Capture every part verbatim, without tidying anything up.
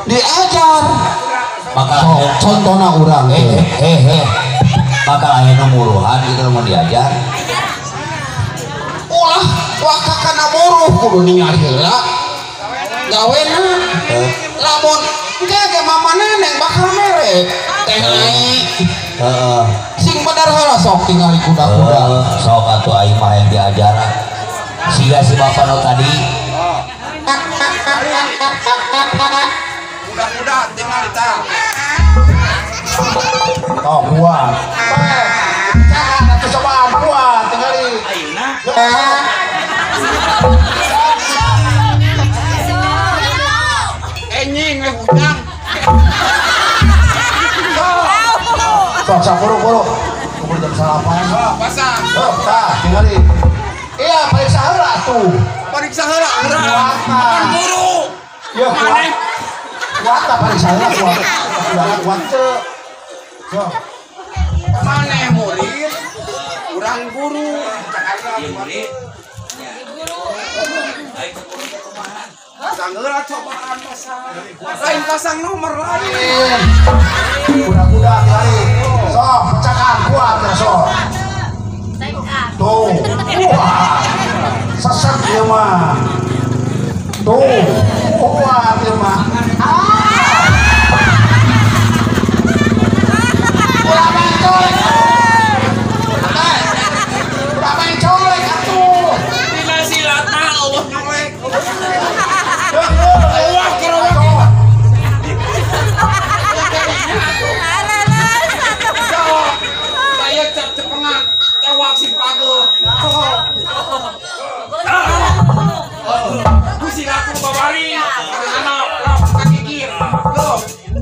diajar bakal so, contohna urang eh eh eh bakal aya nu muruhan gitu mau diajar ulah waka kana muruh kudu ningali heula gawena lamun gege mama neneng bakal merek teh naik heeh sing bener heula sok tingali kuda-kuda sok atuh aing mah yang diajar siga si bapak nu tadi kuda-kuda tinggal kita oh buat jangan atuh coba buat tinggali ayeuna enying we hujang sok sok buru-buru buru jam salapan oh pasang oh tah tinggali iya periksa heula tuh periksa heula urang makan buru ya kuat kuat apa periksa heula kuat kuat kuat teu so maneh murid urang guru murid pasang heula cobaan pasang lain pasang nomor lain kuda-kuda kali sok pecakan kuat ya sok tuh wah sesat dia mah tuh kuat dia mah udah main colek udah main colek atuh dina silata Allah colek Allah kerowak saya cepengan tewak si pago kusi laku babari anak kaki kir go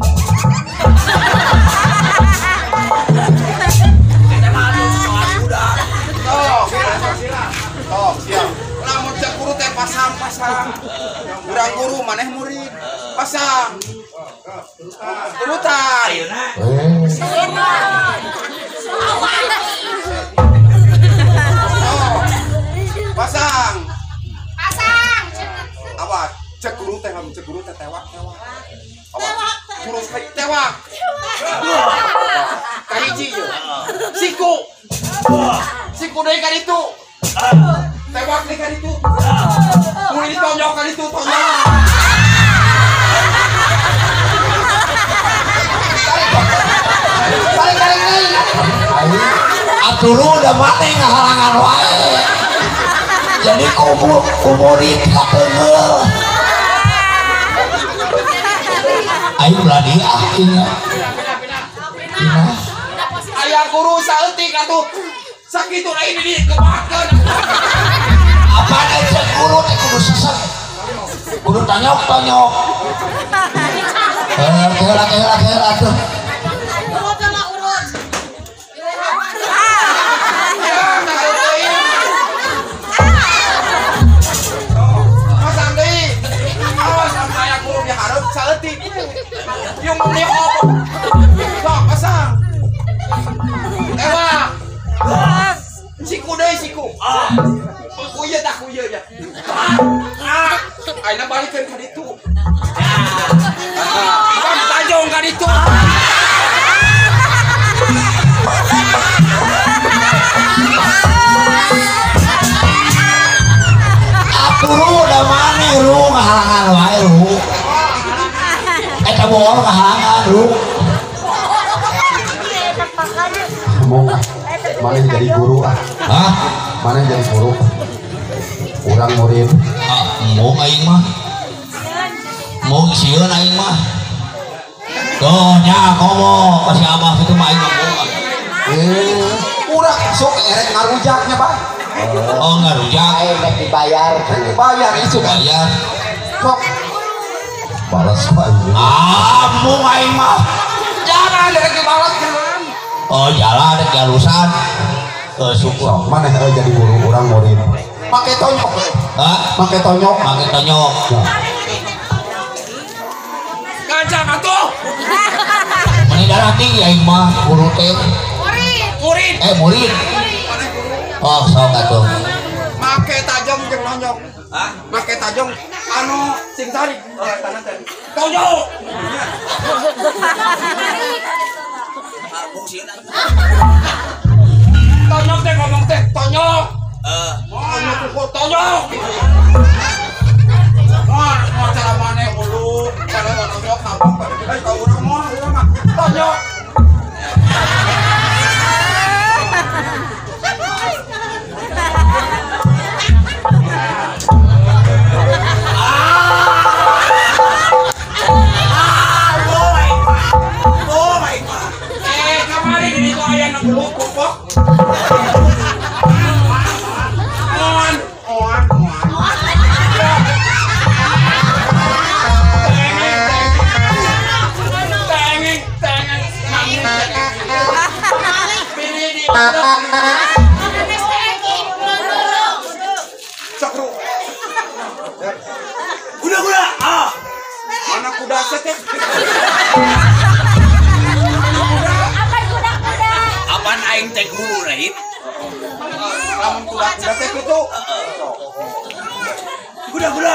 oh siap lamun cek guru teh pasang pasang urang guru maneh murid pasang turutan pasang pasang apa cek guru teh lamun cek guru teh tewak tewak apa guru tewak kahiji yo siku siku deui ka ditu tewak deui ka ditu mun ditonyok ka ditu tonyok balik-balik deui aturu udah mati ngahalangan wae jadi kubur kuburit kateungel aing lagi akhirnya aya guru saeutik atuh sakitu lain di kebakeun apa aja guru teh kudu sesek kudu tanyok tanyok eh kehela kehela kehela atuh saeutik yung muni opo sok pasang ewa siku deui siku kuyeut dah kuyeut ya ah ayeuna balikeun ka ditu bang tajong ka ditu aturu da maneh lu ngahalangan wae lu eta bohong ngahalangan lu ngomong mana jadi guru ah hah mana jadi guru urang murid ah mau aing mah mau sieun aing mah tuh nya komo kasih abah itu mah aing mah eh urang sok erek ngarujaknya Pak oh ngarujak aing rek dibayar dibayar itu bayar sok balas Pak ah mau aing mah jangan rek dibalas jangan oh jalan rek jalusan eh syukur mana eh jadi guru urang murid pakai tonyok hah pakai tonyok pakai tonyok kancang atuh meni darah tinggi aing mah guru teh murid murid eh murid oh sok atuh make tajam jeung nonyok hah make tajam anu sing tarik oh tanah teh tonyok Tonyok teh ngomong teh, tonyok. Eh, tonyok kok tonyok. Wah, mau cara mana dulu? Cara tonyok apa? Eh, kau udah mau, udah mah. Tonyok. Kuda-kuda, ah, mana kuda setek? Apa kuda-kuda? Apaan aing teh guru rahit? Lamun kuda-kuda teh itu. Kuda-kuda.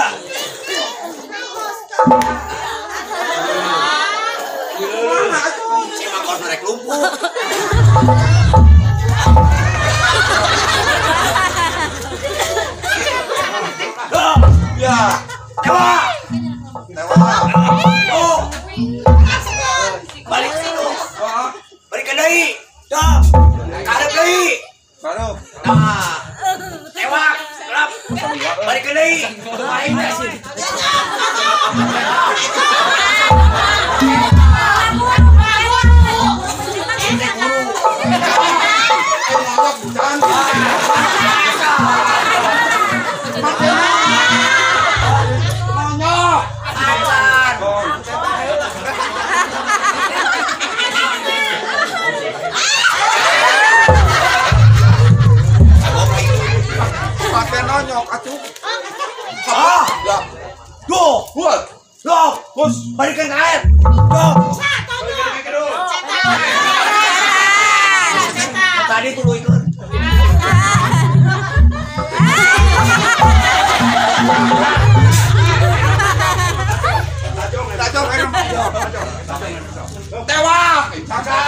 Si makor narek lumpuh. Ya, Dewa. Dewa. Oh. Balik situ. Balik ke deui. Dah. Kadep deui. Baru. Nah. Dewa. Gelap. Balik ke deui. Main dah sini. Nonyok atuh. Ah, Ya. Duh, Buat. loh, Bos. balikan ke air. Duh. Tadi tuh lu ikut. Tajong, tajong, tajong. Dewa. Cakap.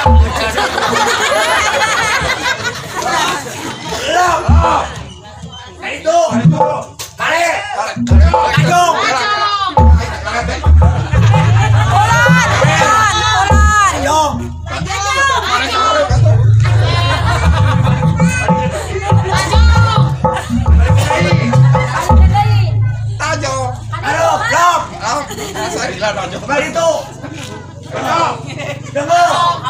Loh. Kayak itu. Kale. Tajong. Tajong. Tajong. Aduh, belum. Ah, saya bilang tajong. Kembali itu. Dengar.